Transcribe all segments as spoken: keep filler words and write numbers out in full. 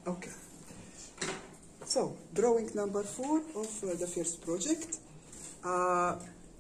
Okay. So, drawing number four of uh, the first project. Uh,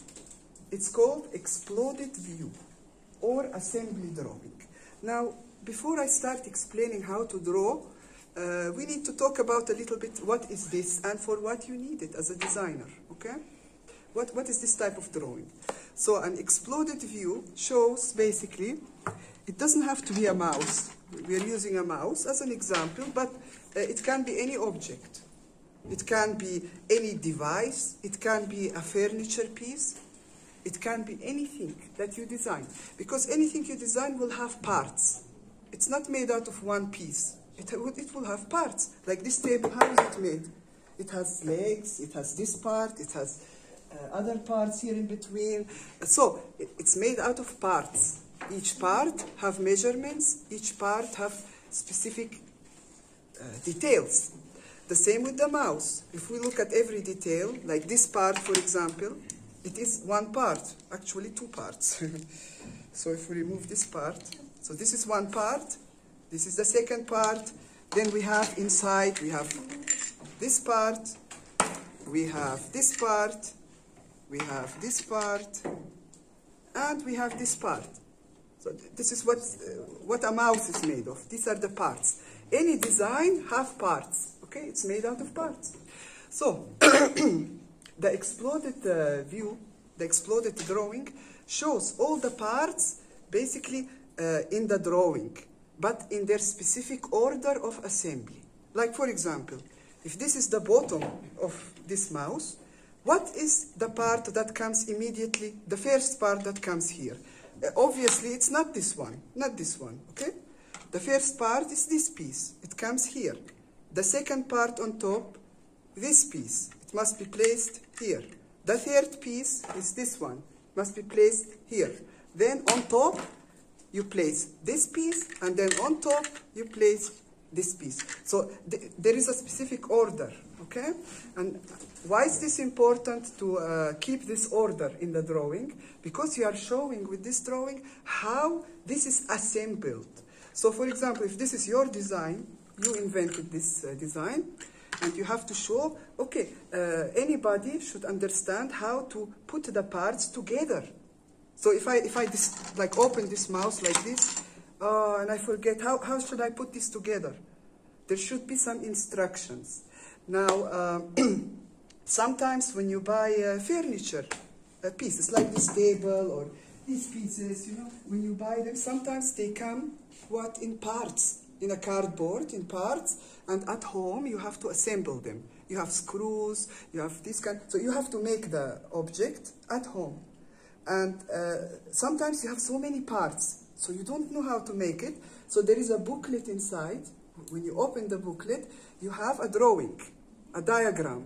it's called Exploded View or Assembly Drawing. Now, before I start explaining how to draw, uh, we need to talk about a little bit what is this and for what you need it as a designer, okay? What, what is this type of drawing? So an exploded view shows basically, it doesn't have to be a mouse. We are using a mouse as an example, but uh, it can be any object. It can be any device. It can be a furniture piece. It can be anything that you design. Because anything you design will have parts. It's not made out of one piece. It, it will have parts. Like this table, how is it made? It has legs, it has this part, it has uh, other parts here in between. So it, it's made out of parts. Each part have measurements, each part have specific uh, details. The same with the mouse. If we look at every detail, like this part, for example, it is one part, actually two parts. So if we remove this part, so this is one part, this is the second part, then we have inside, we have this part, we have this part, we have this part, and we have this part. So this is what, uh, what a mouse is made of. These are the parts. Any design have parts, okay? It's made out of parts. So the exploded uh, view, the exploded drawing, shows all the parts basically uh, in the drawing, but in their specific order of assembly. Like for example, if this is the bottom of this mouse, what is the part that comes immediately, the first part that comes here? Uh, obviously, it's not this one, not this one, okay? The first part is this piece. It comes here. The second part on top, this piece. It must be placed here. The third piece is this one. It must be placed here. Then on top, you place this piece, and then on top, you place this piece. So th there is a specific order, okay? And why is this important to uh, keep this order in the drawing? Because you are showing with this drawing how this is assembled. So for example, if this is your design, you invented this uh, design, and you have to show, okay, uh, anybody should understand how to put the parts together. So if I, if I dis like open this mouse like this, uh, and I forget, how, how should I put this together? There should be some instructions. Now, uh, sometimes when you buy uh, furniture uh, pieces, like this table or these pieces, you know, when you buy them, sometimes they come, what, in parts, in a cardboard, in parts, and at home you have to assemble them. You have screws, you have this kind, so you have to make the object at home. And uh, sometimes you have so many parts, so you don't know how to make it. So there is a booklet inside. When you open the booklet, you have a drawing, a diagram.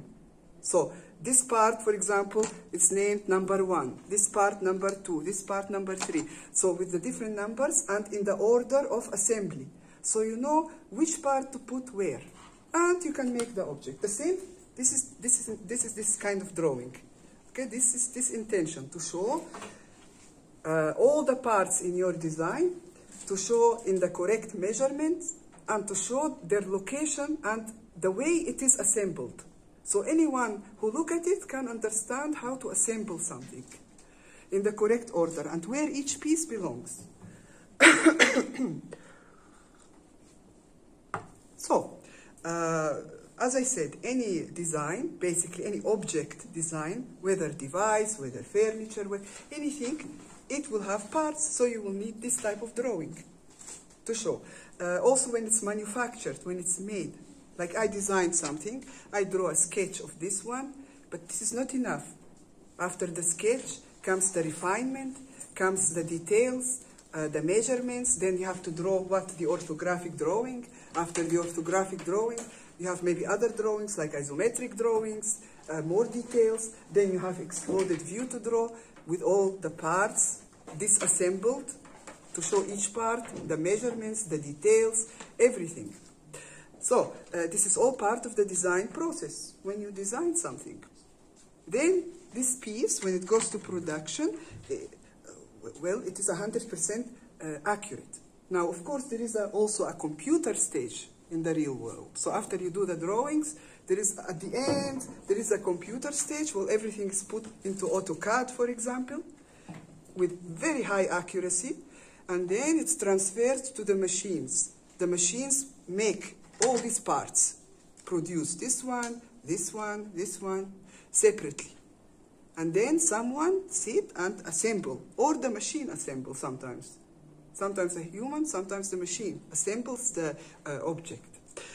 So this part, for example, is named number one. This part number two. This part number three. So with the different numbers and in the order of assembly. So you know which part to put where, and you can make the object. The same. This is this is this is this kind of drawing. Okay, this is this intention to show uh, all the parts in your design, to show in the correct measurements, and to show their location and the way it is assembled. So anyone who look at it can understand how to assemble something in the correct order and where each piece belongs. So, uh, as I said, any design, basically any object design, whether device, whether furniture, whether anything, it will have parts, so you will need this type of drawing to show. Uh, also when it's manufactured, when it's made. Like I designed something, I draw a sketch of this one, but this is not enough. After the sketch comes the refinement, comes the details, uh, the measurements, then you have to draw what the orthographic drawing. After the orthographic drawing, you have maybe other drawings like isometric drawings, uh, more details. Then you have exploded view to draw with all the parts disassembled to show each part, the measurements, the details, everything. So uh, this is all part of the design process when you design something. Then this piece, when it goes to production, uh, well, it is one hundred percent uh, accurate. Now, of course, there is a, also a computer stage in the real world. So after you do the drawings, there is, at the end, there is a computer stage where everything is put into AutoCAD, for example, with very high accuracy, and then it's transferred to the machines. The machines make all these parts, produce this one, this one, this one, separately. And then someone sit and assemble, or the machine assemble sometimes. Sometimes a human, sometimes the machine assembles the uh, object.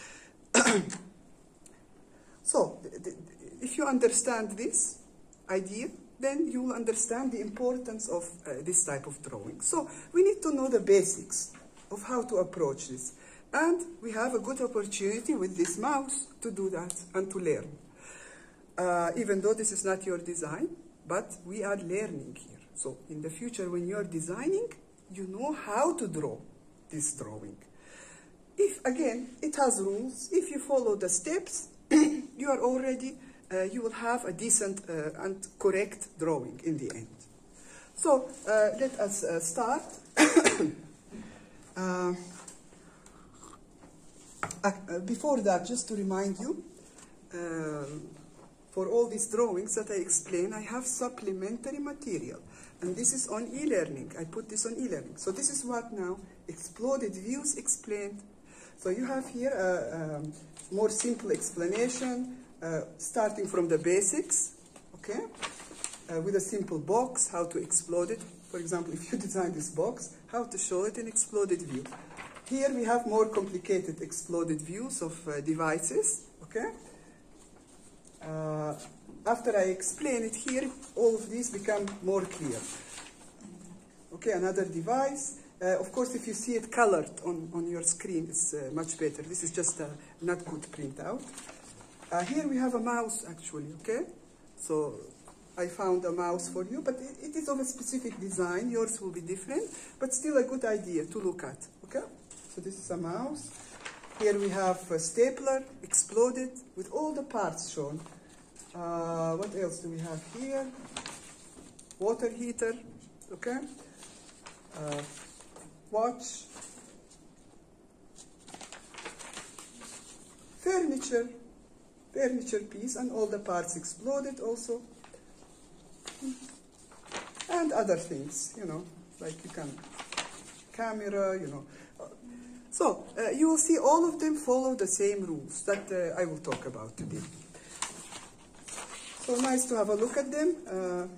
So, if you understand this idea, then you will understand the importance of uh, this type of drawing. So, we need to know the basics of how to approach this. And we have a good opportunity with this mouse to do that and to learn. Uh, even though this is not your design, but we are learning here. So, in the future, when you are designing, you know how to draw this drawing. If, again, it has rules. If you follow the steps, you are already, uh, you will have a decent uh, and correct drawing in the end. So, uh, let us uh, start. uh, uh, before that, just to remind you, uh, for all these drawings that I explain, I have supplementary material. And this is on e-learning. I put this on e-learning. So this is what now, exploded views explained. So you have here a, a more simple explanation, uh, starting from the basics, okay? Uh, with a simple box, how to explode it. For example, if you design this box, how to show it in exploded view. Here we have more complicated exploded views of uh, devices, okay? Uh, after I explain it here, all of these become more clear. Okay, another device. Uh, of course, if you see it colored on, on your screen, it's uh, much better. This is just a not good printout. Uh, here we have a mouse, actually, okay? So I found a mouse for you, but it, it is of a specific design. Yours will be different, but still a good idea to look at, okay? So this is a mouse. Here we have a stapler, exploded, with all the parts shown. Uh, what else do we have here? Water heater, okay? Uh, watch. Furniture, furniture piece, and all the parts exploded also. And other things, you know, like you can, camera, you know. So, uh, you will see all of them follow the same rules that uh, I will talk about today. So nice to have a look at them. Uh,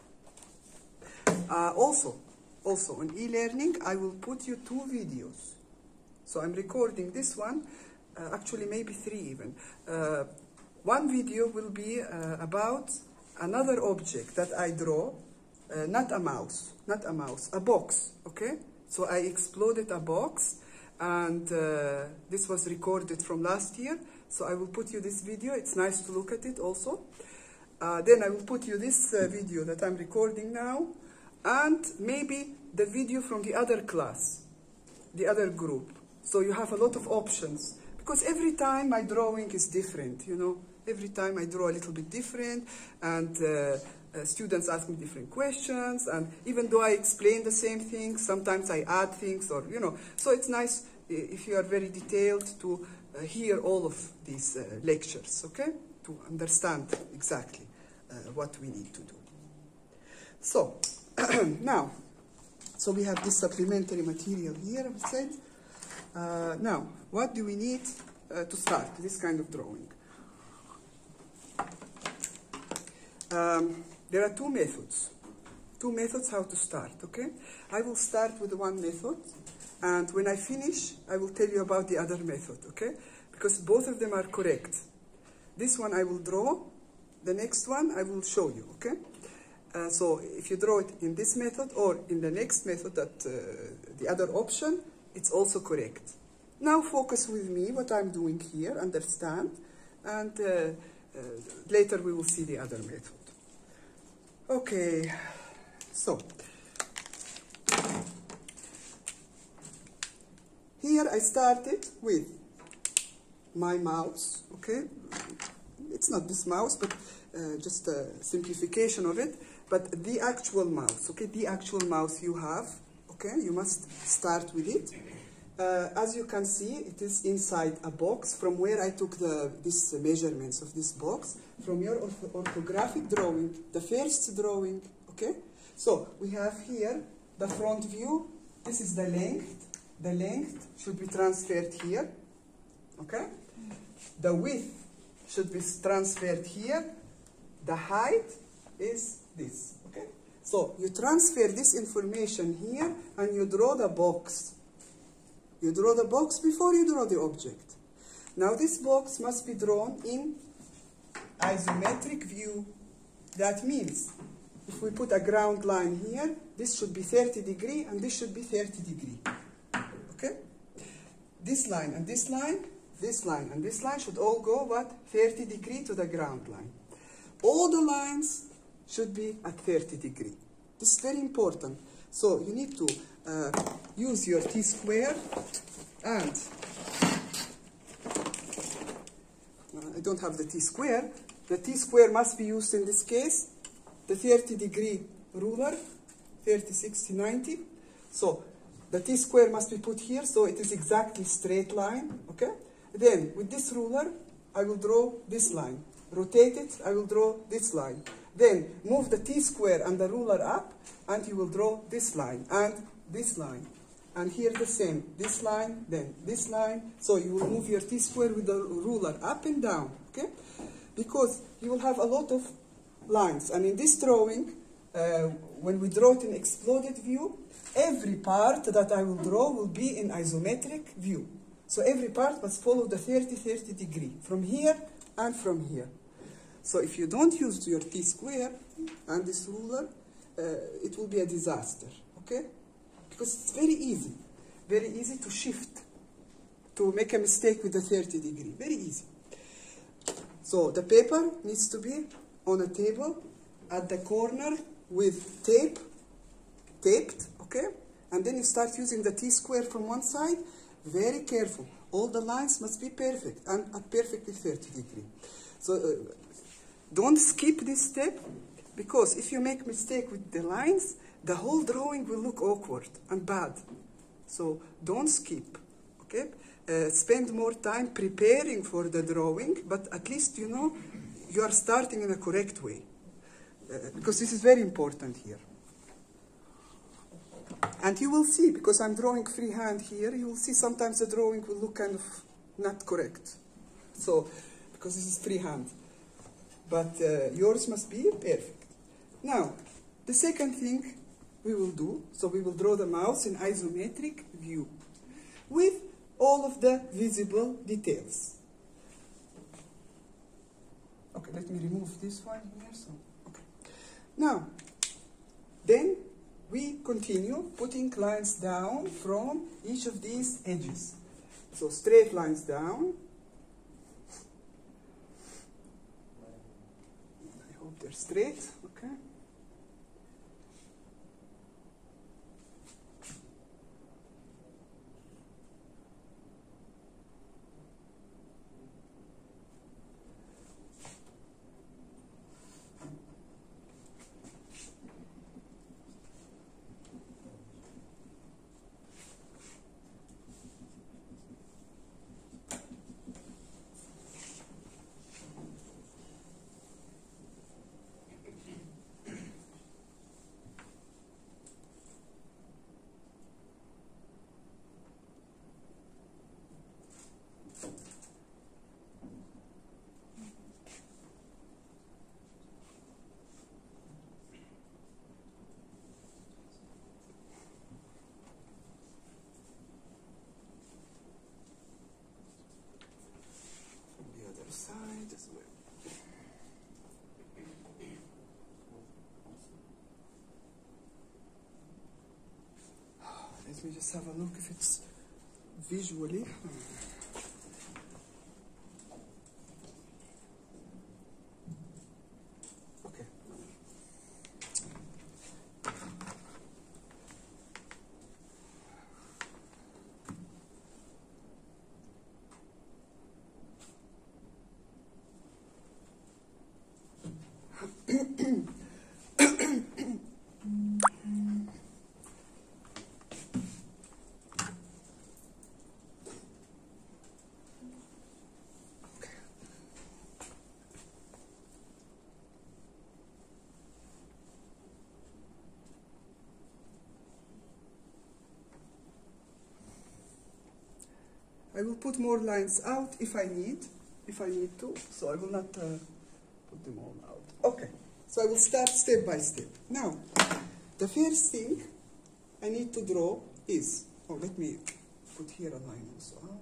uh, also, also on e-learning, I will put you two videos. So I'm recording this one, uh, actually maybe three even. Uh, one video will be uh, about another object that I draw, uh, not a mouse, not a mouse, a box, okay? So I exploded a box, and uh, this was recorded from last year. So I will put you this video. It's nice to look at it also. Uh, then I will put you this uh, video that I'm recording now, and maybe the video from the other class, the other group. So you have a lot of options, because every time my drawing is different, you know. Every time I draw a little bit different, and uh, uh, students ask me different questions, and even though I explain the same thing, sometimes I add things, or, you know. So it's nice if you are very detailed to uh, hear all of these uh, lectures, okay? To understand exactly uh, what we need to do. So, now, so we have this supplementary material here, I said. Uh, now, what do we need uh, to start this kind of drawing? Um, there are two methods. Two methods how to start, okay? I will start with one method, and when I finish, I will tell you about the other method, okay? Because both of them are correct. This one I will draw, the next one I will show you, okay? Uh, so if you draw it in this method or in the next method, that uh, the other option, it's also correct. Now focus with me what I'm doing here, understand, and uh, uh, later we will see the other method. Okay, so here I started with my mouse, okay? It's not this mouse, but uh, just a simplification of it, but the actual mouse, okay? The actual mouse you have, okay? You must start with it. Uh, as you can see, it is inside a box from where I took the, these measurements of this box, from your orth orthographic drawing, the first drawing, okay? So we have here the front view. This is the length. The length should be transferred here, okay? The width should be transferred here. The height is this, okay? So you transfer this information here and you draw the box. You draw the box before you draw the object. Now this box must be drawn in isometric view. That means if we put a ground line here, this should be thirty degree and this should be thirty degree. Okay? This line and this line, this line and this line should all go what? thirty degree to the ground line. All the lines should be at thirty degree. This is very important. So you need to uh, use your T-square and uh, I don't have the T-square. The T-square must be used in this case. The thirty degree ruler, thirty, sixty, ninety. So the T-square must be put here so it is exactly straight line. Okay. Then with this ruler, I will draw this line. Rotate it, I will draw this line. Then move the T-square and the ruler up, and you will draw this line and this line. And here the same, this line, then this line. So you will move your T-square with the ruler up and down, okay? Because you will have a lot of lines. And in this drawing, uh, when we draw it in exploded view, every part that I will draw will be in isometric view. So every part must follow the thirty, thirty degree, from here and from here. So if you don't use your T-square and this ruler, uh, it will be a disaster, okay? Because it's very easy, very easy to shift, to make a mistake with the thirty degree, very easy. So the paper needs to be on a table at the corner with tape, taped, okay? And then you start using the T-square from one side, very careful. All the lines must be perfect and at perfectly thirty degree. So uh, don't skip this step, because if you make mistake with the lines, the whole drawing will look awkward and bad. So don't skip, okay? Uh, spend more time preparing for the drawing, but at least you know you are starting in a correct way, uh, because this is very important here. And you will see, because I'm drawing freehand here, you will see sometimes the drawing will look kind of not correct. So, because this is freehand. But uh, yours must be perfect. Now, the second thing we will do, so we will draw the mouse in isometric view with all of the visible details. Okay, let me remove this one here. So, okay. Now, then we continue putting lines down from each of these edges. So straight lines down. I hope they're straight, okay? Side as well. Let me just have a look if it's visually. Okay. I will put more lines out if I need, if I need to, so I will not uh, put them all out. Okay, so I will start step by step. Now, the first thing I need to draw is, oh, let me put here a line also out.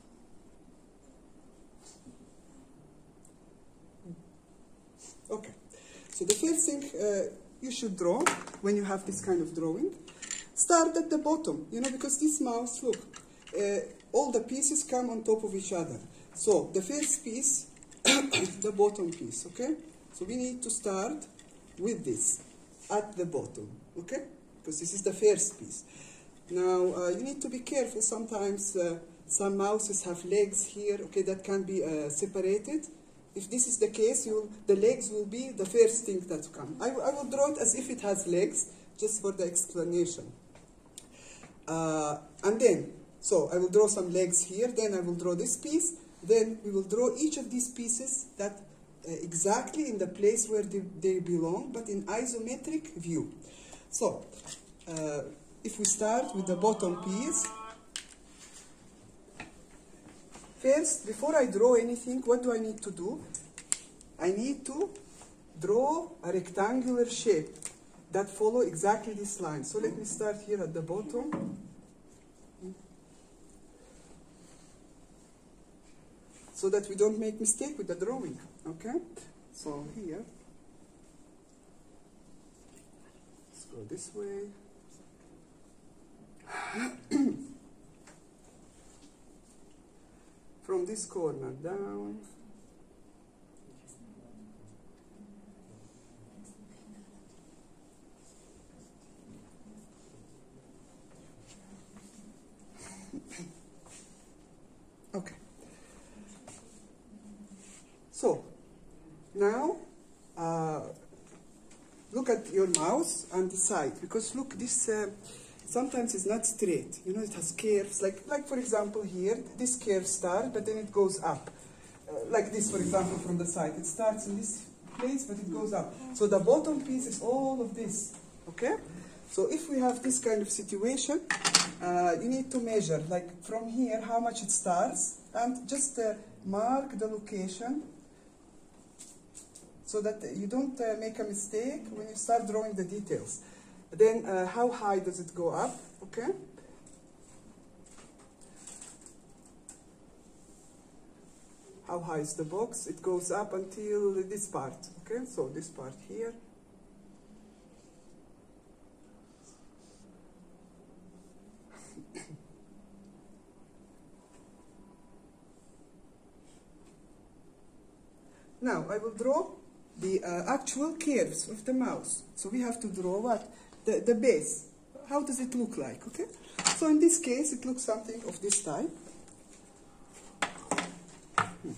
Okay, so the first thing uh, you should draw when you have this kind of drawing, start at the bottom, you know, because this mouse, look, uh, all the pieces come on top of each other. So the first piece is the bottom piece, okay? So we need to start with this at the bottom, okay? Because this is the first piece. Now, uh, you need to be careful. Sometimes uh, some mouses have legs here, okay, that can be uh, separated. If this is the case, you'll, the legs will be the first thing that come. I, I will draw it as if it has legs, just for the explanation. Uh, and then, so I will draw some legs here, then I will draw this piece, then we will draw each of these pieces that uh, exactly in the place where they, they belong, but in isometric view. So, uh, if we start with the bottom piece, first, before I draw anything, what do I need to do? I need to draw a rectangular shape that follow exactly this line. So let me start here at the bottom. So that we don't make mistake with the drawing, okay? So here, let's go this way. From this corner down. Okay. So, now, uh, look at your mouse and decide, because look, this uh, sometimes it's not straight, you know, it has curves, like, like for example here, this curve starts, but then it goes up. Uh, like this, for example, from the side. It starts in this place, but it goes up. So the bottom piece is all of this, okay? So if we have this kind of situation, uh, you need to measure, like from here, how much it starts, and just uh, mark the location, so that you don't uh, make a mistake when you start drawing the details. Then uh, how high does it go up, okay? How high is the box? It goes up until this part, okay? So this part here. Now I will draw the uh, actual curves of the mouse. So we have to draw what? The, the base. How does it look like, okay? So in this case, it looks something of this type. Hmm.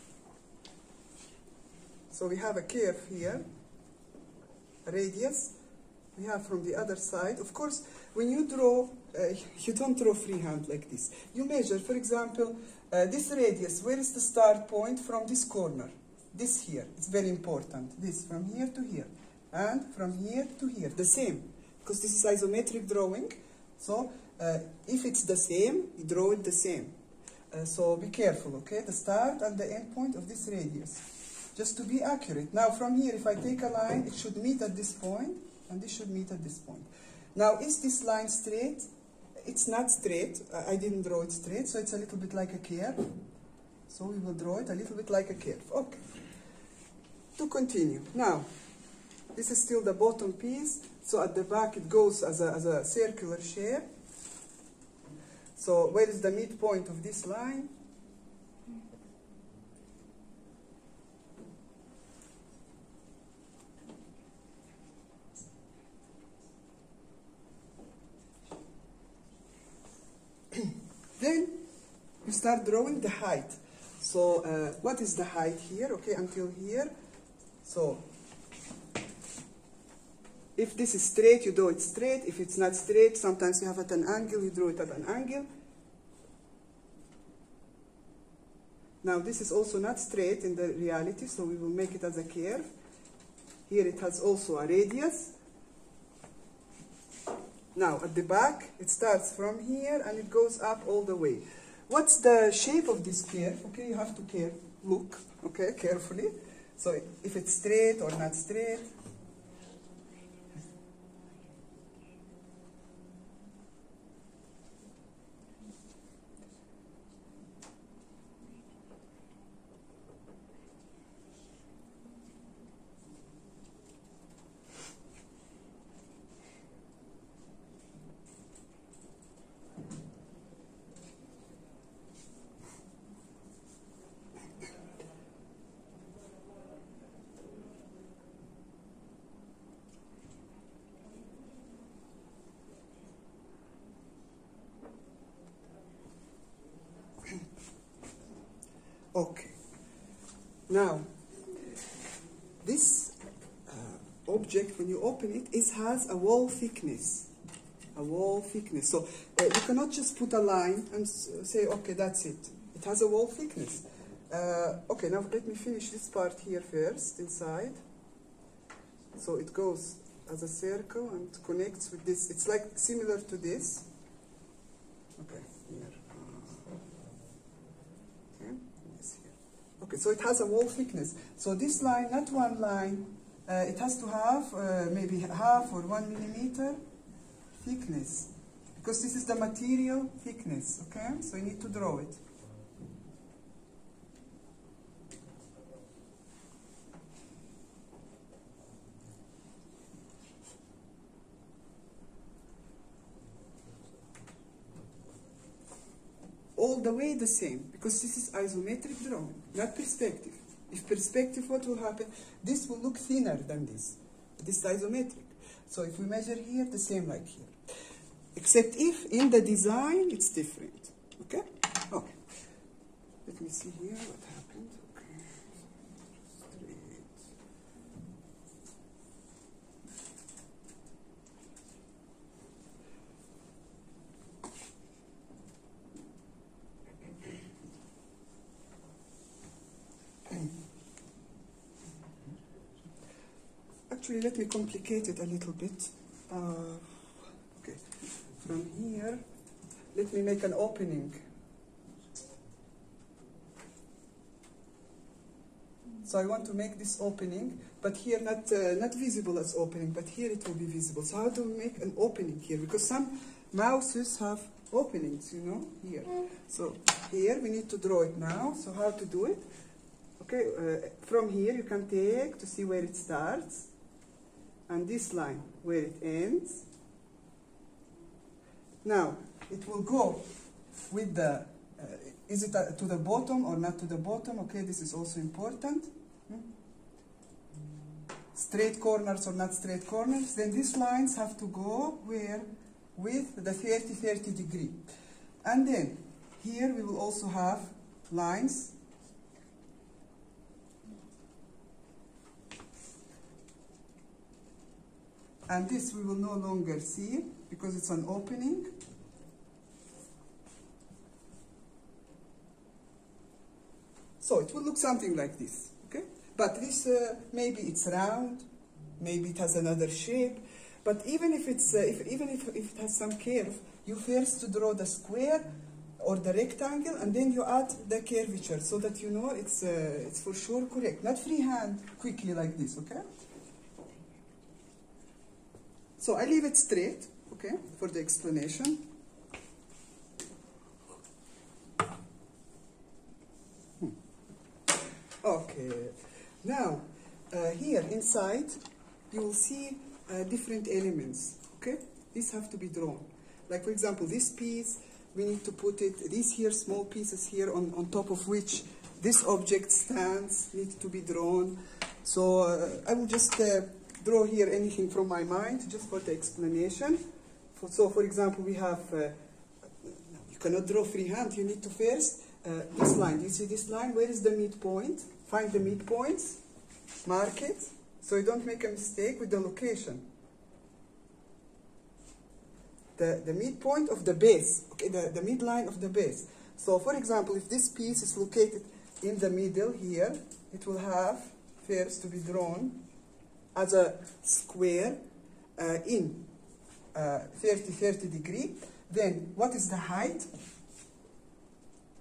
So we have a curve here, a radius. We have from the other side. Of course, when you draw, uh, you don't draw freehand like this. You measure, for example, uh, this radius. Where is the start point from this corner? This here, it's very important. This, from here to here. And from here to here, the same. Because this is isometric drawing. So, uh, if it's the same, you draw it the same. Uh, so, be careful, okay? The start and the end point of this radius. Just to be accurate. Now, from here, if I take a line, it should meet at this point, and this should meet at this point. Now, is this line straight? It's not straight. I didn't draw it straight, so it's a little bit like a curve. So, we will draw it a little bit like a curve. Okay. To continue. Now, this is still the bottom piece. So at the back it goes as a, as a circular shape. So where is the midpoint of this line? Then you start drawing the height. So uh, what is the height here? Okay, until here. So, if this is straight, you draw it straight. If it's not straight, sometimes you have it at an angle, you draw it at an angle. Now, this is also not straight in the reality, so we will make it as a curve. Here it has also a radius. Now, at the back, it starts from here and it goes up all the way. what's the shape of this curve? Okay, you have to care, look, okay, carefully. So if it's straight or not straight. Okay. Now, this uh, object, when you open it, it has a wall thickness. A wall thickness. So uh, you cannot just put a line and say, okay, that's it. It has a wall thickness. Uh, okay, now let me finish this part here first, inside. So it goes as a circle and connects with this. It's like similar to this. Okay, here. Okay, so it has a wall thickness. So this line, not one line, uh, it has to have uh, maybe half or one millimeter thickness, because this is the material thickness, okay? So you need to draw it. All the way the same, because this is isometric drawing, not perspective. If perspective, what will happen? This will look thinner than this. This is isometric. So if we measure here, the same like here. Except if in the design, it's different. Okay? Okay. Let me see here what happened. Okay. Straight. Actually, let me complicate it a little bit. Uh, okay, from here, let me make an opening. So I want to make this opening, but here not uh, not visible as opening, but here it will be visible. So how do we make an opening here? Because some mouses have openings, you know, here. So here we need to draw it now. So how to do it? Okay, uh, from here you can take to see where it starts. And this line where it ends. Now it will go with the uh, is it uh, to the bottom or not to the bottom? Okay, this is also important. Hmm? Straight corners or not straight corners. Then these lines have to go where with the thirty thirty degree. And then here we will also have lines. And this we will no longer see because it's an opening. So it will look something like this, okay? But this, uh, maybe it's round, maybe it has another shape. But even if it's, uh, if, even if, if it has some curve, you first draw the square or the rectangle, and then you add the curvature so that you know it's, uh, it's for sure correct. Not freehand, quickly like this, okay? So I leave it straight, okay, for the explanation. Hmm. Okay, now uh, here inside you will see uh, different elements, okay? These have to be drawn. Like for example, this piece, we need to put it, these here small pieces here on, on top of which this object stands need to be drawn. So uh, I will just uh, draw here anything from my mind, just for the explanation. For, so, for example, we have, uh, you cannot draw freehand, you need to first, uh, this line, do you see this line? Where is the midpoint? Find the midpoints, mark it, so you don't make a mistake with the location. The, the midpoint of the base, okay, the, the midline of the base. So, for example, if this piece is located in the middle here, it will have first to be drawn as a square uh, in uh, thirty thirty degree. Then what is the height?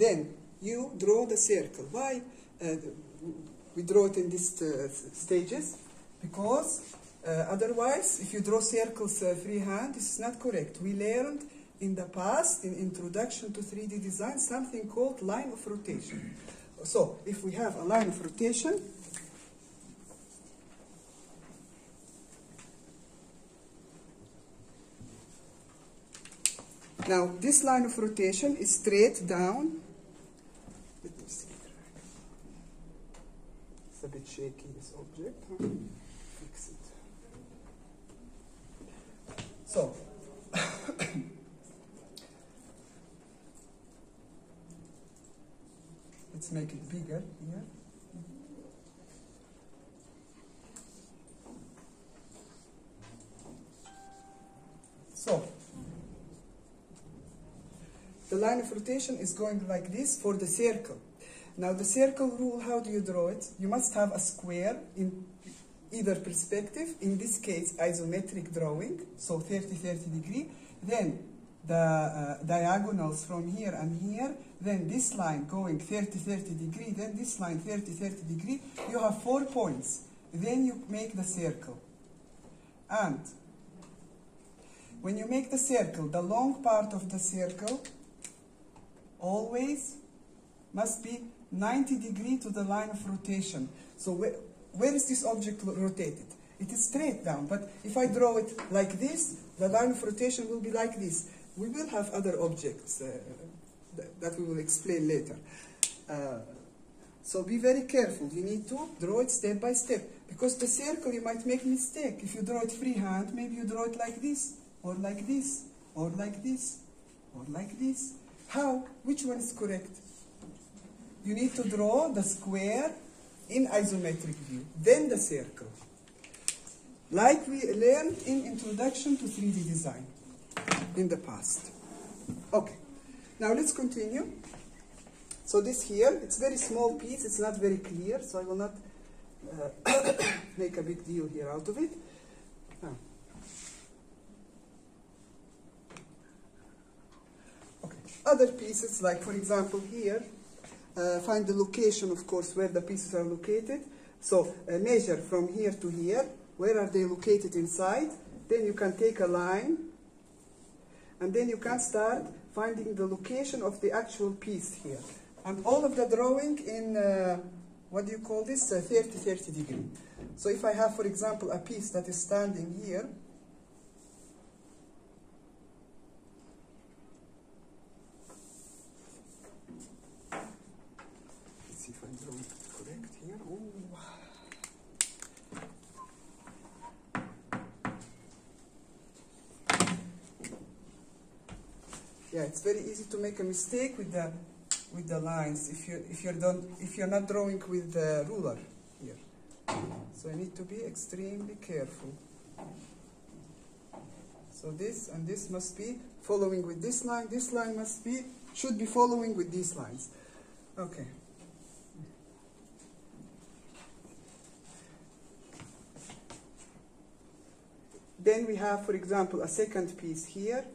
Then you draw the circle. Why uh, we draw it in these uh, stages? Because uh, otherwise, if you draw circles uh, freehand, this is not correct. We learned in the past, in Introduction to three D Design, something called line of rotation. So, if we have a line of rotation, now this line of rotation is straight down. Let me see. It's a bit shaky, this object. Huh? Fix it. So, let's make it bigger here. So, the line of rotation is going like this for the circle. Now the circle rule, how do you draw it? You must have a square in either perspective, in this case isometric drawing, so thirty thirty degree, then the uh, diagonals from here and here, then this line going thirty thirty degree, then this line thirty thirty degree, you have four points. Then you make the circle. And when you make the circle, the long part of the circle always must be ninety degree to the line of rotation. So where, where is this object rotated? It is straight down, but if I draw it like this, the line of rotation will be like this. We will have other objects uh, th that we will explain later. Uh, so be very careful. You need to draw it step by step, because the circle you might make mistake. If you draw it freehand, maybe you draw it like this, or like this, or like this, or like this. How? Which one is correct? You need to draw the square in isometric view, then the circle. Like we learned in Introduction to three D Design in the past. Okay, now let's continue. So this here, it's a very small piece, it's not very clear, so I will not uh, make a big deal here out of it. Now, okay, other pieces, like for example here, Uh, find the location, of course, where the pieces are located. So uh, measure from here to here, where are they located inside. Then you can take a line, and then you can start finding the location of the actual piece here. And all of the drawing in, uh, what do you call this, uh, thirty thirty degree. So if I have, for example, a piece that is standing here, see if I'm drawing it correct here. Ooh. Yeah, it's very easy to make a mistake with the with the lines if you if you're don't if you're not drawing with the ruler here. So you need to be extremely careful. So this and this must be following with this line. This line must be should be following with these lines. Okay. Then we have, for example, a second piece here.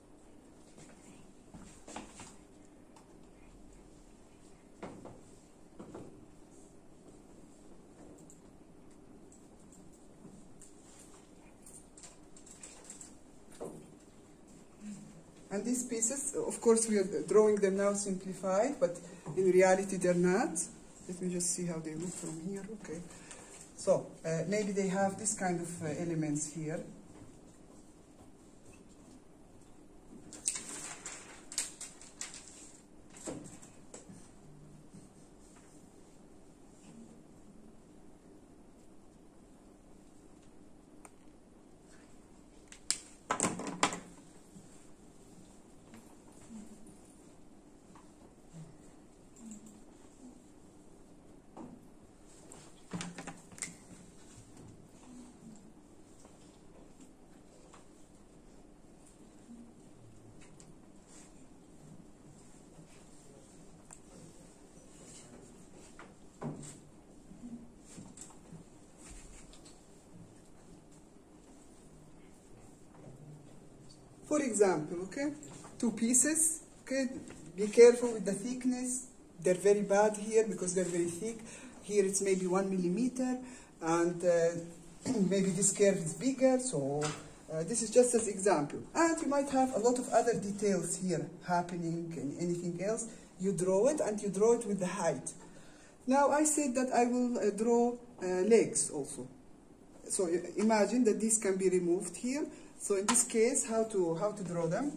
And these pieces, of course, we are drawing them now simplified, but in reality they're not. Let me just see how they look from here. Okay. So uh, maybe they have this kind of uh, elements here. For example, okay, two pieces, okay, be careful with the thickness. They're very bad here because they're very thick. Here it's maybe one millimeter, and uh, maybe this curve is bigger, so uh, this is just as example. And you might have a lot of other details here happening and anything else. You draw it, and you draw it with the height. Now I said that I will uh, draw uh, legs also. So imagine that this can be removed here. So in this case, how to, how to draw them?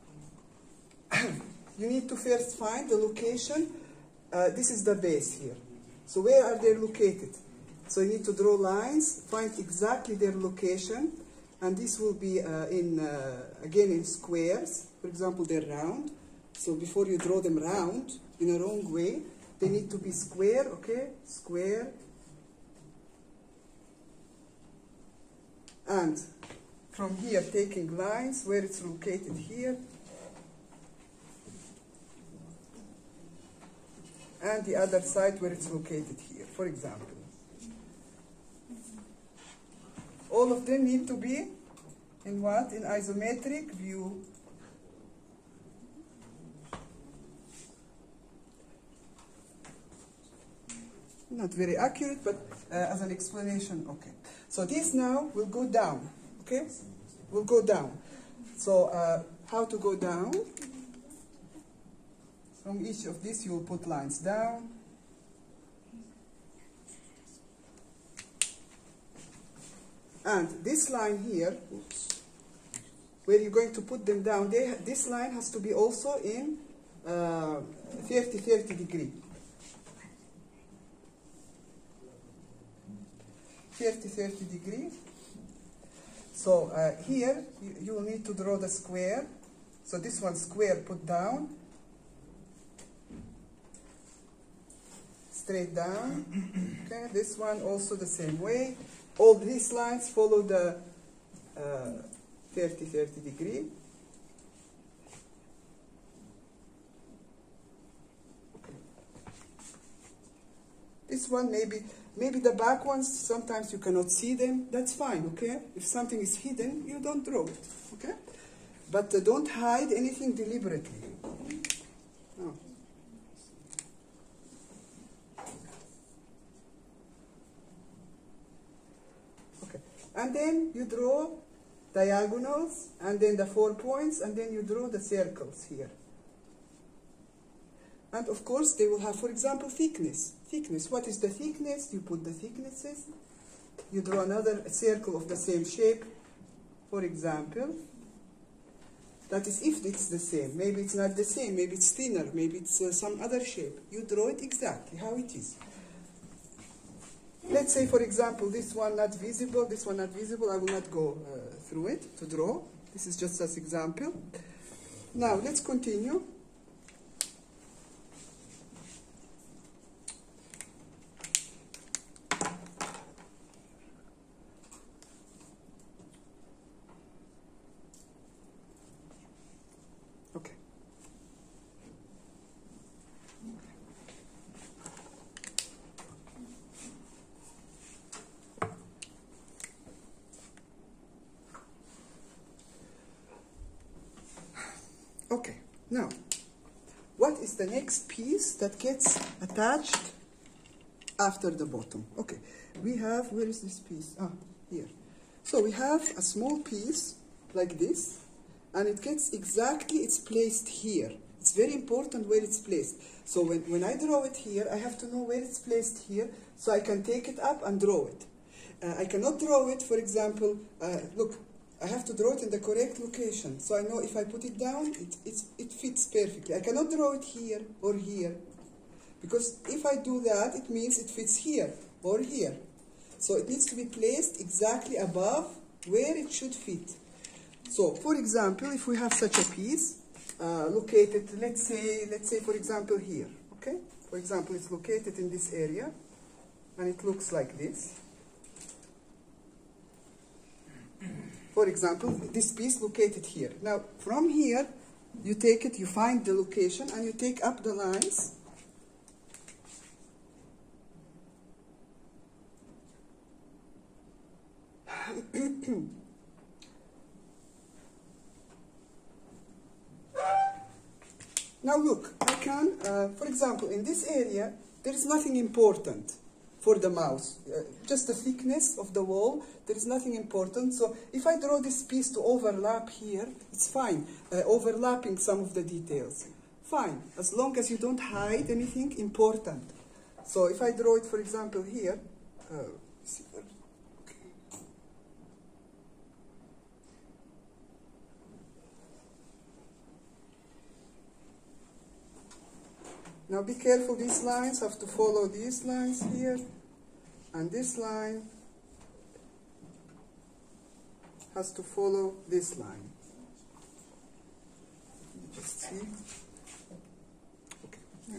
You need to first find the location. Uh, this is the base here. So where are they located? So you need to draw lines, find exactly their location, and this will be uh, in, uh, again in squares. For example, they're round. So before you draw them round, in a wrong way, they need to be square, okay? Square. And from here, taking lines where it's located here. And the other side where it's located here, for example. All of them need to be in what? In isometric view. Not very accurate, but uh, as an explanation, okay. So this now will go down, okay? Will go down. So uh, how to go down? From each of these, you will put lines down. And this line here, oops, where you're going to put them down, they, this line has to be also in uh, thirty thirty degree. thirty thirty degree. So uh, here, you, you will need to draw the square. So this one square put down. Straight down. Okay, this one also the same way. All these lines follow the thirty thirty degree. This one maybe, maybe the back ones, sometimes you cannot see them. That's fine, okay? If something is hidden, you don't draw it, okay? But uh, don't hide anything deliberately. No. And then you draw diagonals, and then the four points, and then you draw the circles here. And of course, they will have, for example, thickness. Thickness. What is the thickness? You put the thicknesses. You draw another circle of the same shape, for example. That is if it's the same. Maybe it's not the same. Maybe it's thinner. Maybe it's uh, some other shape. You draw it exactly how it is. Let's say, for example, this one not visible, this one not visible. I will not go uh, through it to draw. This is just as example. Now, let's continue. Okay. Okay, now, what is the next piece that gets attached after the bottom? Okay, we have, where is this piece? Ah, here. So we have a small piece like this, and it gets exactly, it's placed here. It's very important where it's placed. So when, when I draw it here, I have to know where it's placed here, so I can take it up and draw it. Uh, I cannot draw it, for example, uh, look, I have to draw it in the correct location. So I know if I put it down, it, it's, it fits perfectly. I cannot draw it here or here. Because if I do that, it means it fits here or here. So it needs to be placed exactly above where it should fit. So, for example, if we have such a piece, uh, located, let's say, let's say, for example, here, okay? For example, it's located in this area, and it looks like this. For example, this piece located here. Now, from here, you take it, you find the location, and you take up the lines. Now look, I can, uh, for example, in this area, there is nothing important for the mouse. Uh, just the thickness of the wall, there is nothing important. So if I draw this piece to overlap here, it's fine. Uh, overlapping some of the details. Fine, as long as you don't hide anything important. So if I draw it, for example, here, uh, see, okay. Now be careful, these lines have to follow these lines here, and this line has to follow this line. Just see. Okay. Yeah.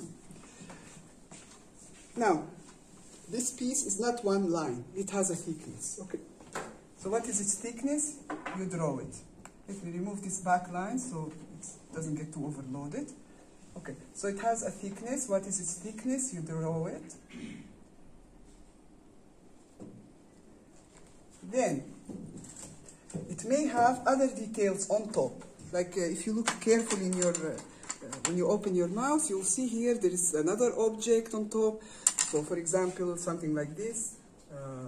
Now, this piece is not one line, it has a thickness. Okay. So what is its thickness? You draw it. Let me remove this back line so it doesn't get too overloaded. Okay, so it has a thickness. What is its thickness? You draw it. Then, it may have other details on top. Like uh, if you look carefully in your, uh, uh, when you open your mouse, you'll see here there is another object on top. So for example, something like this. Uh,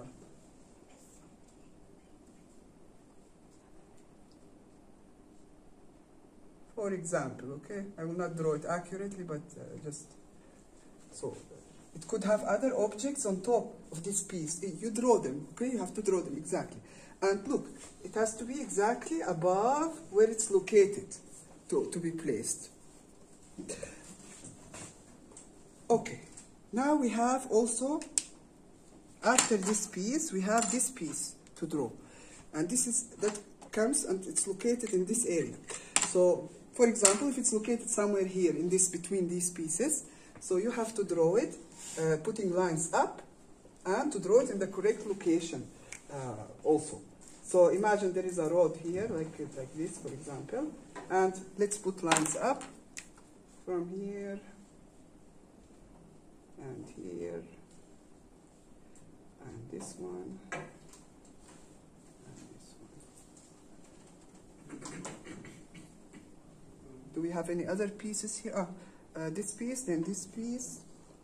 For example, okay, I will not draw it accurately, but uh, just so it could have other objects on top of this piece. You draw them, okay? You have to draw them exactly. And look, it has to be exactly above where it's located to, to be placed. Okay, now we have also, after this piece, we have this piece to draw. And this is, that comes and it's located in this area. So, for example, if it's located somewhere here in this, between these pieces, so you have to draw it, uh, putting lines up, and to draw it in the correct location uh, also. So imagine there is a rod here, like, like this, for example, and let's put lines up from here, and here, and this one, and this one. Do we have any other pieces here? Ah, uh, this piece, then this piece.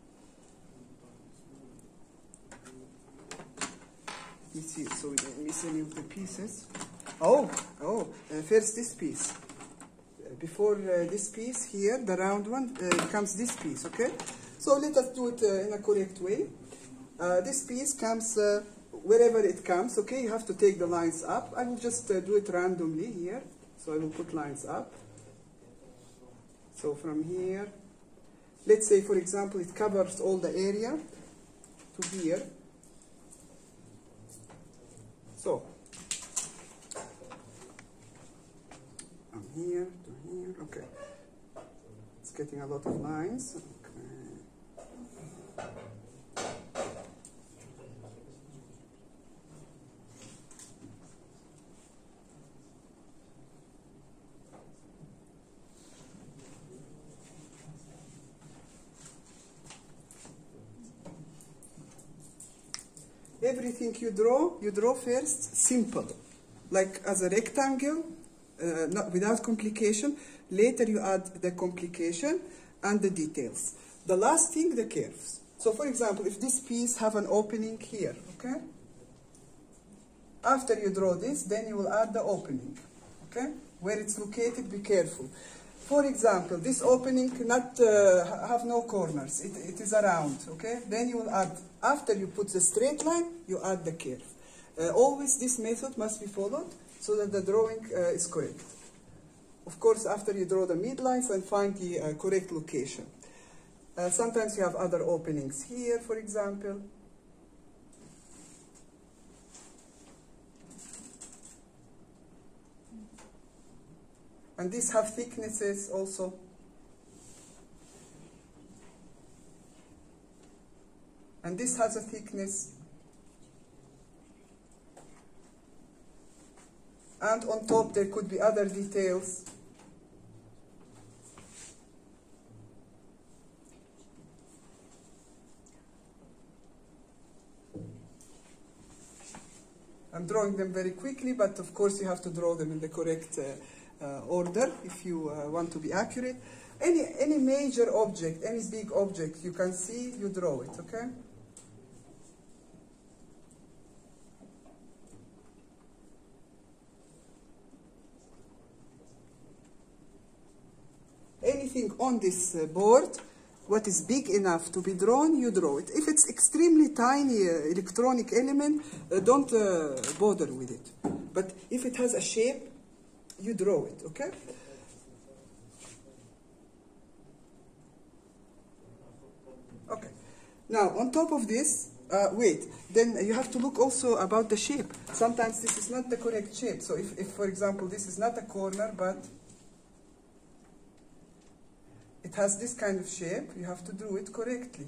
Let me see, so we don't miss any of the pieces. Oh, oh, uh, first this piece. Uh, before uh, this piece here, the round one, uh, comes this piece, okay? So let us do it uh, in a correct way. Uh, this piece comes uh, wherever it comes, okay? You have to take the lines up. I will just uh, do it randomly here. So I will put lines up. So from here, let's say, for example, it covers all the area to here. So, from here to here, okay. It's getting a lot of lines. Okay. Everything you draw, you draw first simple, like as a rectangle, uh, not without complication. Later you add the complication and the details. The last thing, the curves. So for example, if this piece have an opening here, okay? After you draw this, then you will add the opening, okay? Where it's located, be careful. For example, this opening not uh, have no corners, it, it is a round, okay? Then you will add, after you put the straight line, you add the curve. Uh, always this method must be followed so that the drawing uh, is correct. Of course, after you draw the midlines and find the uh, correct location. Uh, sometimes you have other openings here, for example. And these have thicknesses also. And this has a thickness. And on top there could be other details. I'm drawing them very quickly, but of course you have to draw them in the correct uh, Uh, order if you uh, want to be accurate. Any, any major object, any big object you can see, you draw it, okay? Anything on this uh, board, what is big enough to be drawn, you draw it. If it's extremely tiny uh, electronic element, uh, don't uh, bother with it. But if it has a shape, you draw it, okay? Okay. Now, on top of this, uh, wait, then you have to look also about the shape. Sometimes this is not the correct shape. So if, if for example, this is not a corner, but it has this kind of shape, you have to do it correctly.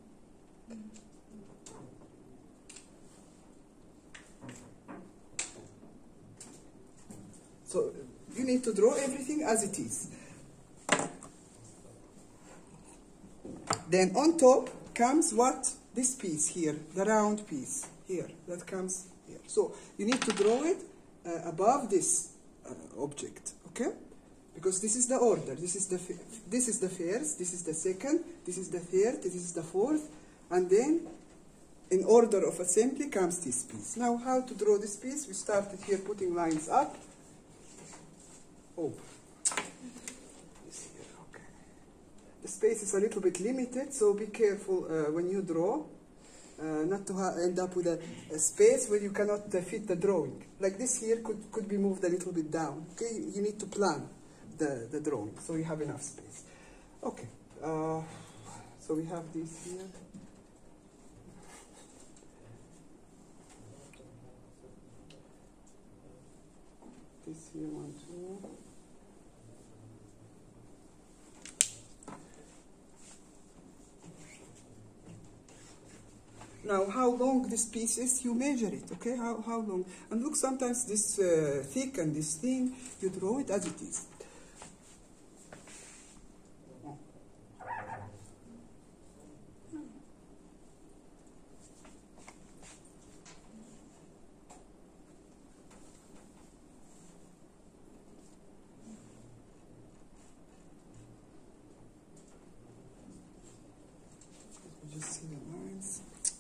So you need to draw everything as it is. Then on top comes what? This piece here, the round piece here, that comes here. So you need to draw it uh, above this uh, object, okay? Because this is the order. This is the this is the first, this is the second, this is the third, this is the fourth, and then in order of assembly comes this piece. Now, how to draw this piece? We started here putting lines up. Oh, this here, okay. The space is a little bit limited, so be careful uh, when you draw, uh, not to end up with a, a space where you cannot uh, fit the drawing. Like this here could could be moved a little bit down. Okay, you, you need to plan the, the drawing, so you have enough space. Okay, uh, so we have this here. This here, one, two. Now, how long this piece is, you measure it, okay? How, how long? And look, sometimes this uh, thick and this thin, you draw it as it is. Just see the lines.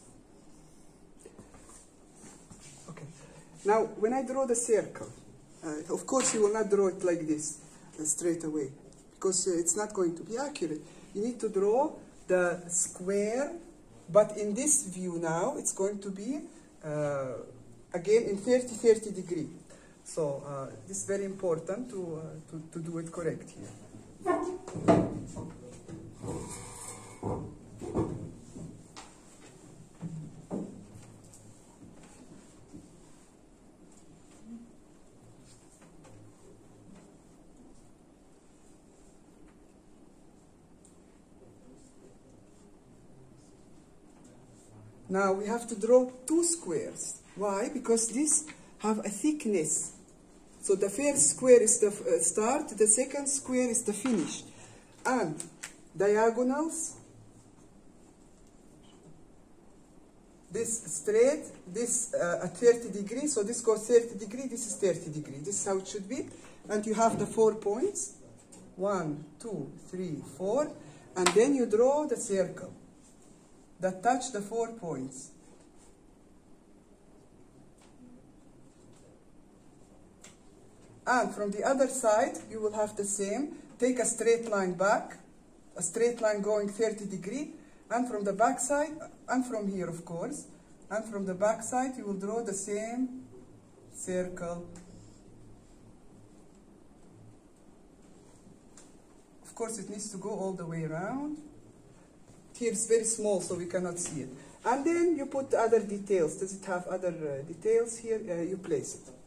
Okay. Now, when I draw the circle, uh, of course you will not draw it like this uh, straight away, because uh, it's not going to be accurate. You need to draw the square, but in this view now, it's going to be, uh, again, in thirty thirty degree. So uh, this is very important to, uh, to, to do it correct here. Now we have to draw two squares. Why? Because these have a thickness. So the first square is the uh, start, the second square is the finish. And diagonals, this straight, this uh, at thirty degrees, so this goes thirty degrees, this is thirty degrees. This is how it should be. And you have the four points, one, two, three, four, and then you draw the circle that touch the four points. And from the other side, you will have the same. Take a straight line back, a straight line going thirty degrees, and from the back side, and from here, of course, and from the back side, you will draw the same circle. Of course, it needs to go all the way around. Here it's very small, so we cannot see it. And then you put other details. Does it have other uh, details here? Uh, you place it.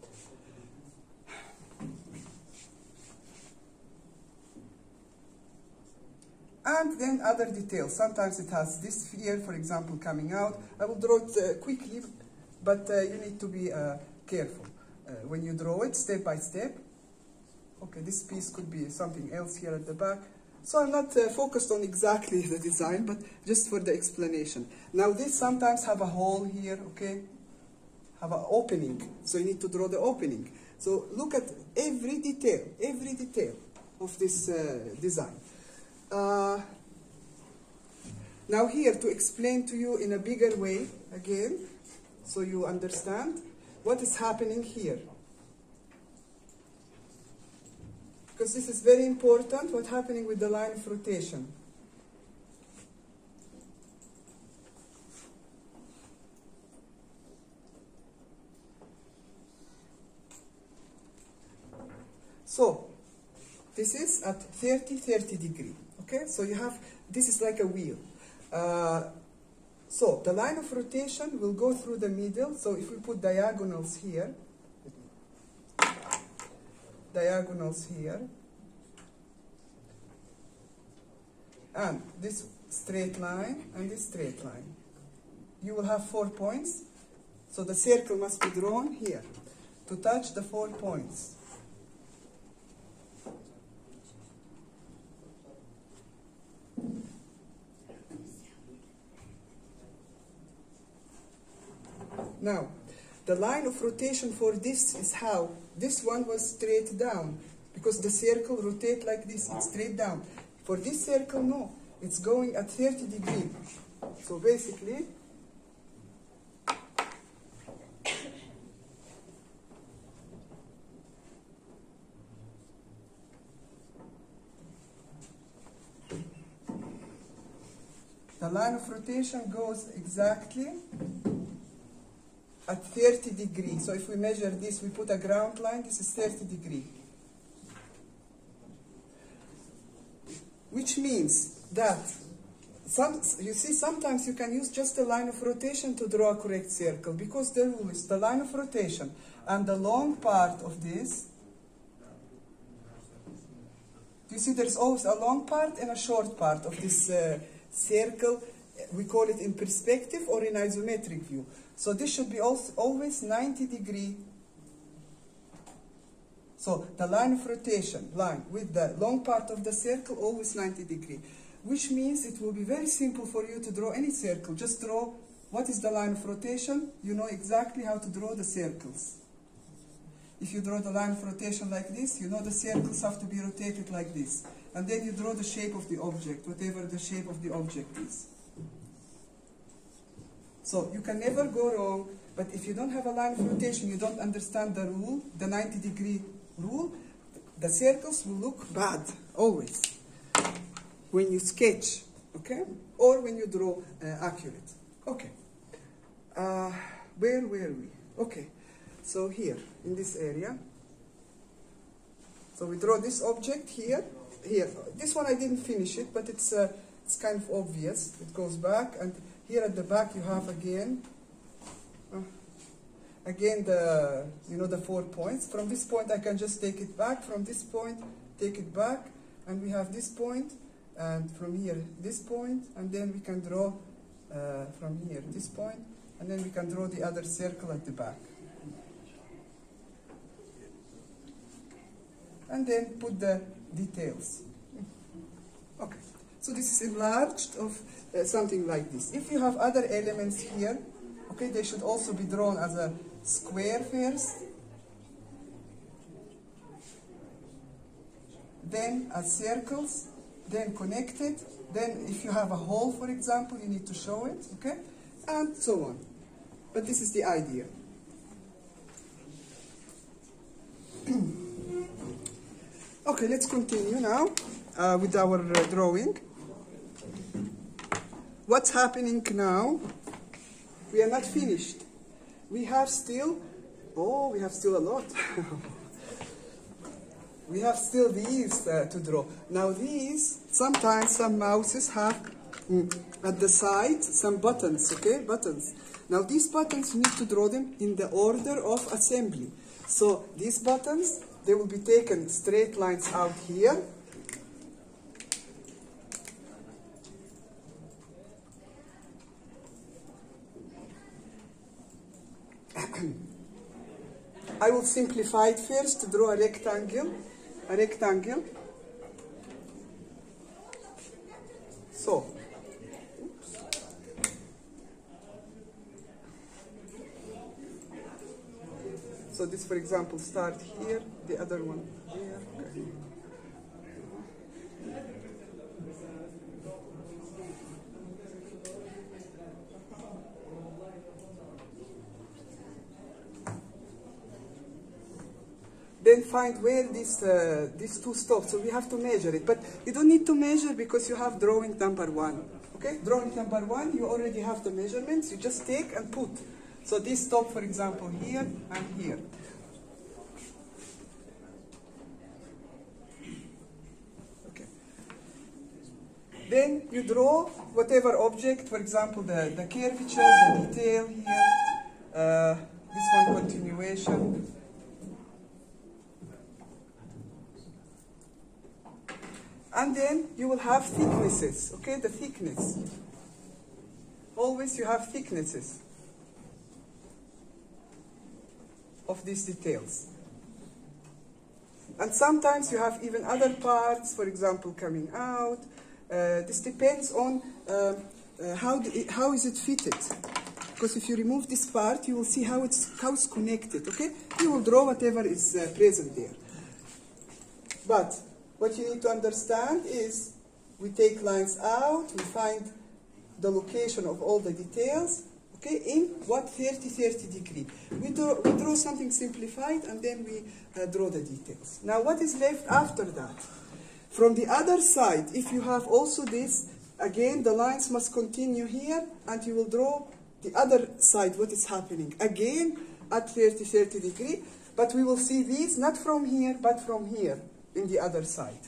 And then other details. Sometimes it has this here, for example, coming out. I will draw it uh, quickly, but uh, you need to be uh, careful uh, when you draw it, step by step. Okay, this piece could be something else here at the back. So I'm not uh, focused on exactly the design, but just for the explanation. Now this sometimes have a hole here, okay? Have an opening, so you need to draw the opening. So look at every detail, every detail of this uh, design. Uh, now here, to explain to you in a bigger way, again, so you understand what is happening here. Because this is very important, what's happening with the line of rotation. So, this is at thirty, thirty degree, okay? So you have, this is like a wheel. Uh, so, the line of rotation will go through the middle. So if we put diagonals here, diagonals here, and this straight line and this straight line, you will have four points. So the circle must be drawn here to touch the four points. Now, the line of rotation for this is how this one was straight down, because the circle rotates like this, it's straight down. For this circle, no, it's going at thirty degrees. So basically, the line of rotation goes exactly at thirty degrees. So if we measure this, we put a ground line, this is thirty degrees. Which means that, some, you see, sometimes you can use just a line of rotation to draw a correct circle, because the rule is the line of rotation and the long part of this. You see, there's always a long part and a short part of this uh, circle. We call it in perspective or in isometric view. So this should be also always ninety degree. So the line of rotation, line with the long part of the circle, always ninety degree. Which means it will be very simple for you to draw any circle. Just draw what is the line of rotation. You know exactly how to draw the circles. If you draw the line of rotation like this, you know the circles have to be rotated like this. And then you draw the shape of the object, whatever the shape of the object is. So you can never go wrong, but if you don't have a line of rotation, you don't understand the rule, the ninety degree rule, the circles will look bad, always, when you sketch, okay? Or when you draw uh, accurate. Okay. Uh, where were we? Okay. So here, in this area. So we draw this object here. Here. This one I didn't finish it, but it's, uh, it's kind of obvious. It goes back, and here at the back you have again, uh, again the, you know, the four points. From this point I can just take it back. From this point, take it back, and we have this point, and from here this point, and then we can draw uh, from here this point, and then we can draw the other circle at the back. And then put the details. Okay, so this is enlarged of uh, something like this. If you have other elements here, okay, they should also be drawn as a square first, then as circles, then connected, then if you have a hole, for example, you need to show it, okay, and so on. But this is the idea. Okay, let's continue now uh, with our uh, drawing. What's happening now? We are not finished. We have still, oh, we have still a lot. We have still these uh, to draw. Now these, sometimes some mouses have mm, at the side some buttons, okay, buttons. Now these buttons, you need to draw them in the order of assembly. So these buttons, they will be taken straight lines out here. I will simplify it first to draw a rectangle. A rectangle. So, oops. So this, for example, start here, the other one here. Okay. then find where these, uh, these two stop. So we have to measure it. But you don't need to measure because you have drawing number one. Okay, drawing number one, you already have the measurements. You just take and put. So this stop, for example, here and here. Okay. Then you draw whatever object, for example, the, the curvature, the detail here, uh, this one continuation. And then you will have thicknesses, okay, the thickness. Always you have thicknesses of these details. And sometimes you have even other parts, for example, coming out. Uh, this depends on uh, uh, how, the, how is it fitted. Because if you remove this part, you will see how it's, how it's connected, okay? You will draw whatever is uh, present there. But what you need to understand is we take lines out, we find the location of all the details, okay, in what thirty, thirty degree. We draw, we draw something simplified and then we uh, draw the details. Now what is left after that? From the other side, if you have also this, again the lines must continue here and you will draw the other side, what is happening. Again at thirty, thirty degree, but we will see these not from here but from here. In the other side.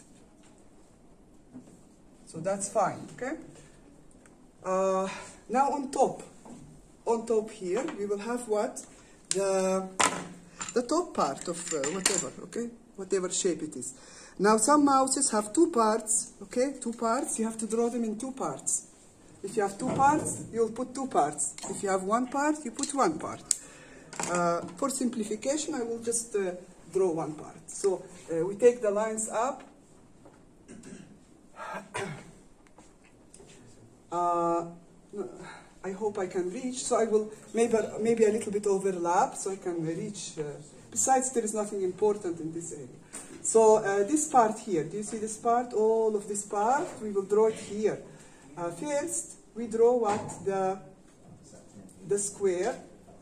So that's fine, okay? Uh, now on top, on top here, we will have what? The, the top part of uh, whatever, okay? Whatever shape it is. Now some mouses have two parts, okay? Two parts, you have to draw them in two parts. If you have two parts, you'll put two parts. If you have one part, you put one part. Uh, for simplification, I will just uh, draw one part. So uh, we take the lines up. uh, I hope I can reach. So I will maybe maybe a little bit overlap so I can reach. Uh, besides, there is nothing important in this area. So uh, this part here, do you see this part? All of this part, we will draw it here. Uh, first, we draw what the the square.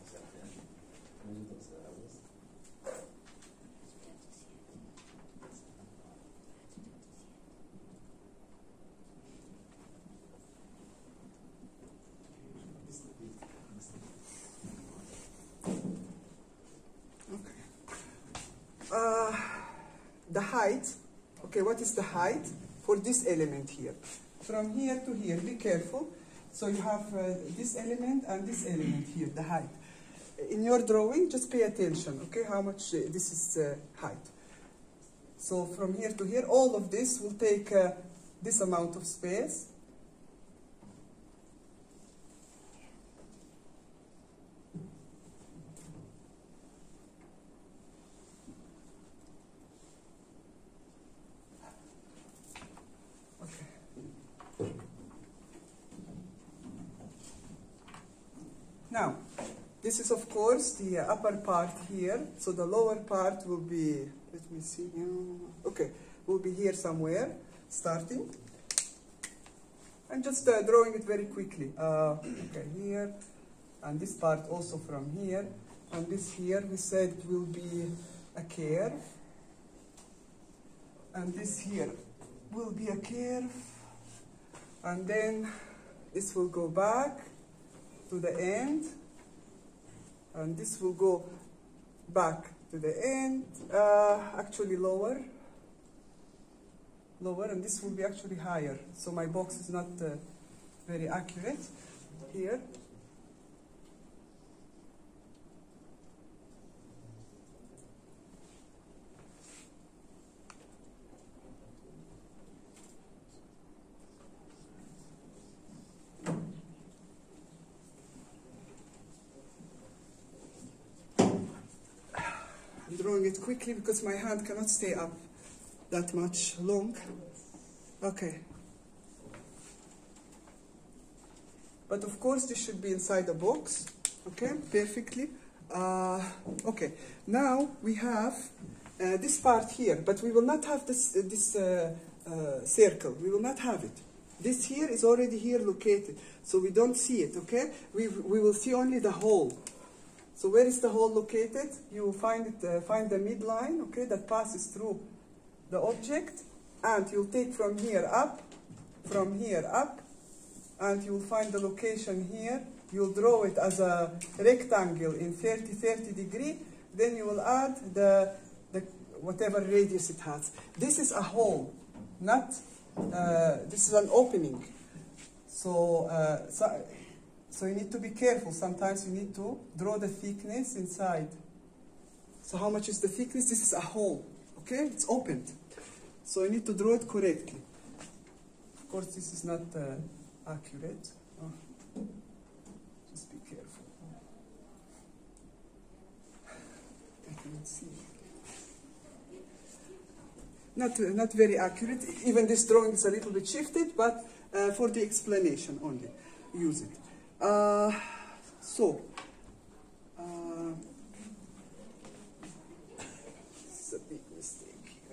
Uh, the height, okay, what is the height for this element here? From here to here, be careful. So you have uh, this element and this element here, the height. In your drawing, just pay attention, okay, how much uh, this is uh, height. So from here to here, all of this will take uh, this amount of space. Now, this is of course the upper part here, so the lower part will be, let me see, okay, will be here somewhere, starting. I'm just uh, drawing it very quickly. Uh, okay, here, and this part also from here, and this here we said will be a curve, and this here will be a curve, and then this will go back to the end, and this will go back to the end, uh, actually lower, lower, and this will be actually higher. So my box is not uh, very accurate here. Drawing it quickly because my hand cannot stay up that much long. Okay. But of course this should be inside the box. Okay, perfectly. Uh, okay, now we have uh, this part here, but we will not have this, uh, this uh, uh, circle. We will not have it. This here is already here located, so we don't see it, okay? We, we will see only the hole. So where is the hole located? You find it, uh, find the midline, okay, that passes through the object, and you'll take from here up, from here up, and you'll find the location here. You'll draw it as a rectangle in thirty, thirty degree. Then you will add the, the whatever radius it has. This is a hole, not, uh, this is an opening. So, uh, so, so you need to be careful. Sometimes you need to draw the thickness inside. So how much is the thickness? This is a hole, okay? It's opened. So you need to draw it correctly. Of course, this is not uh, accurate. Oh. Just be careful. I cannot see. Not, uh, not very accurate. Even this drawing is a little bit shifted, but uh, for the explanation only, use it. Uh, so, uh, this is a big mistake here.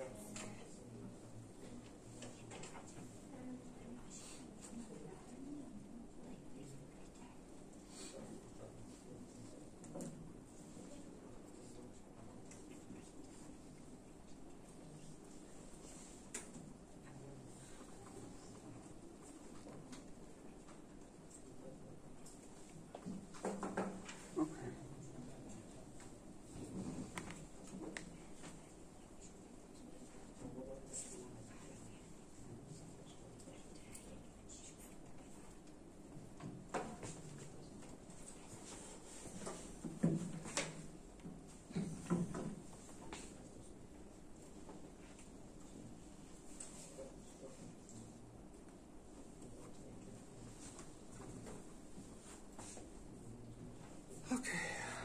Okay.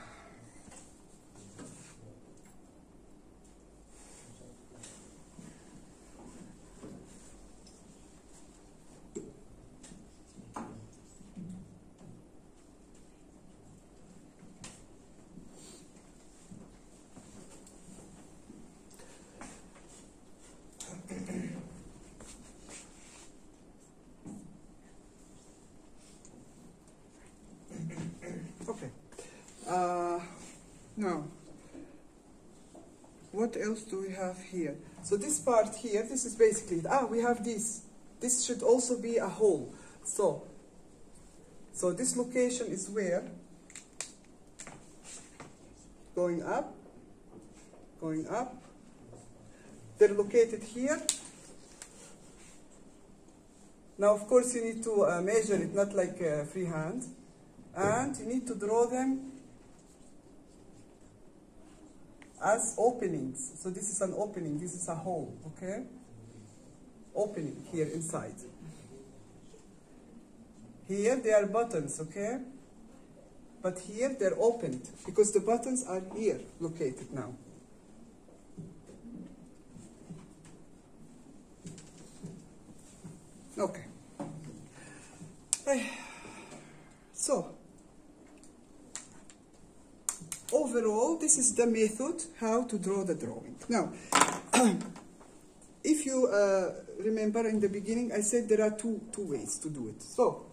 Okay. Uh, now, what else do we have here? So this part here, this is basically, ah, we have this. This should also be a hole. So, so this location is where? Going up, going up. They're located here. Now, of course, you need to uh, measure it, not like uh, freehand. And you need to draw them as openings. So this is an opening, this is a hole, okay? Opening here inside. Here they are buttons, okay? But here they're opened because the buttons are here located now. Okay. So, overall, this is the method how to draw the drawing. Now, if you uh, remember in the beginning, I said there are two, two ways to do it. So,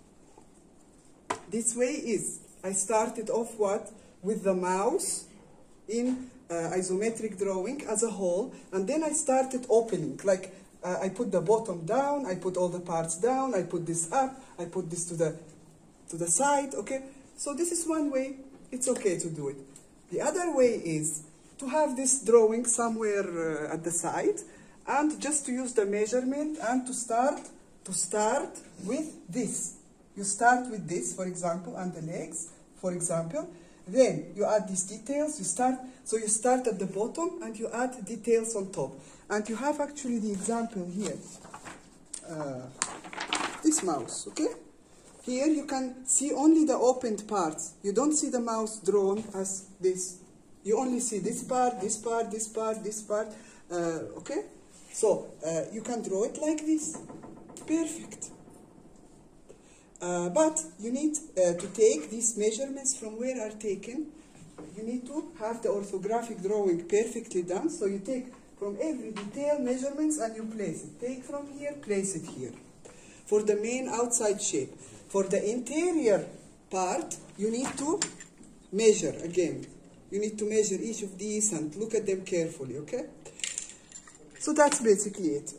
this way is, I started off what? With the mouse in uh, isometric drawing as a whole, and then I started opening, like uh, I put the bottom down, I put all the parts down, I put this up, I put this to the, to the side, okay? So this is one way. It's okay to do it. The other way is to have this drawing somewhere uh, at the side and just to use the measurement and to start to start with this. You start with this, for example, and the legs, for example. Then you add these details. You start, so you start at the bottom and you add details on top. And you have actually the example here. Uh, this mouse, okay? Here you can see only the opened parts. You don't see the mouse drawn as this. You only see this part, this part, this part, this part. Uh, okay? So uh, you can draw it like this. Perfect. Uh, but you need uh, to take these measurements from where are taken. You need to have the orthographic drawing perfectly done. So you take from every detail measurements and you place it. Take from here, place it here. For the main outside shape. For the interior part, you need to measure again. You need to measure each of these and look at them carefully, okay? So that's basically it.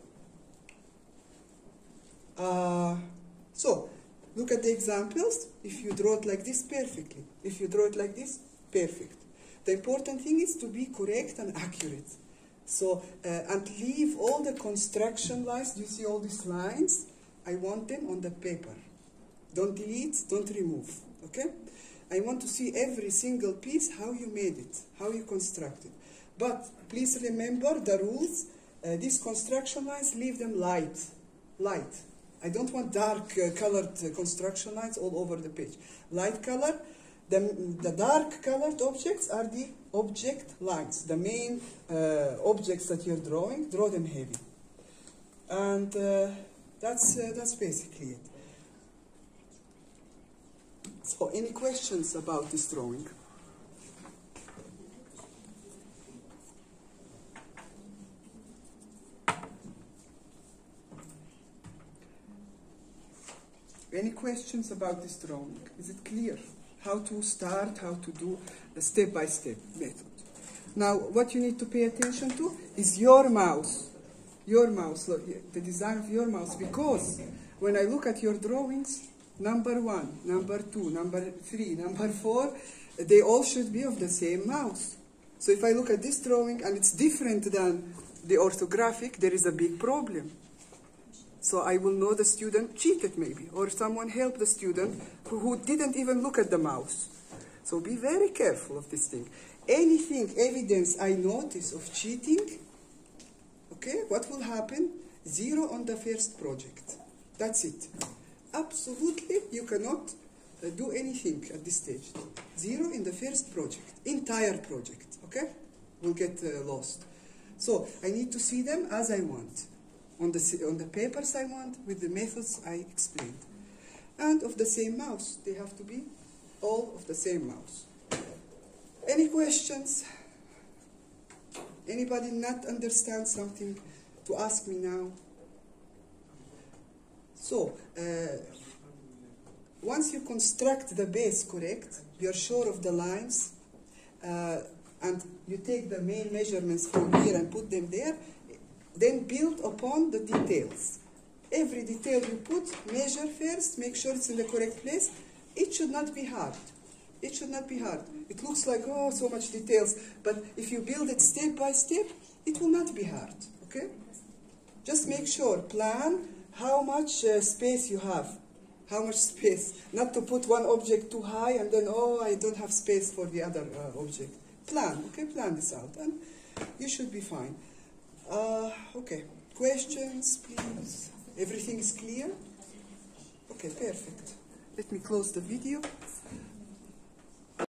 Uh, so, look at the examples. If you draw it like this, perfectly. If you draw it like this, perfect. The important thing is to be correct and accurate. So, uh, and leave all the construction lines. Do you see all these lines? I want them on the paper. Don't delete, don't remove, okay? I want to see every single piece, how you made it, how you constructed. But please remember the rules. Uh, these construction lines, leave them light, light. I don't want dark uh, colored uh, construction lines all over the page. Light color. The, the dark colored objects are the object lines. The main uh, objects that you're drawing, draw them heavy. And uh, that's, uh, that's basically it. So, any questions about this drawing? Any questions about this drawing? Is it clear? How to start, how to do the step-by-step method. Now, what you need to pay attention to is your mouse. Your mouse, the design of your mouse, because when I look at your drawings, number one, number two, number three, number four, they all should be of the same mouse. So if I look at this drawing and it's different than the orthographic, there is a big problem. So I will know the student cheated maybe, or someone helped the student who, who didn't even look at the mouse. So be very careful of this thing. Anything, evidence I notice of cheating, okay, what will happen? Zero on the first project. That's it. Absolutely, you cannot uh, do anything at this stage. Zero in the first project, entire project, okay? Will get uh, lost. So I need to see them as I want. On the, on the papers I want, with the methods I explained. And of the same mouse. They have to be all of the same mouse. Any questions? Anybody not understand something to ask me now? So, uh, once you construct the base correct, you're sure of the lines, uh, and you take the main measurements from here and put them there, then build upon the details. Every detail you put, measure first, make sure it's in the correct place. It should not be hard. It should not be hard. It looks like, oh, so much details, but if you build it step by step, it will not be hard, okay? Just make sure, plan how much uh, space you have. How much space. Not to put one object too high and then, oh, I don't have space for the other uh, object. Plan, okay? Plan this out, and you should be fine. Uh, okay, questions, please? Everything is clear? Okay, perfect. Let me close the video.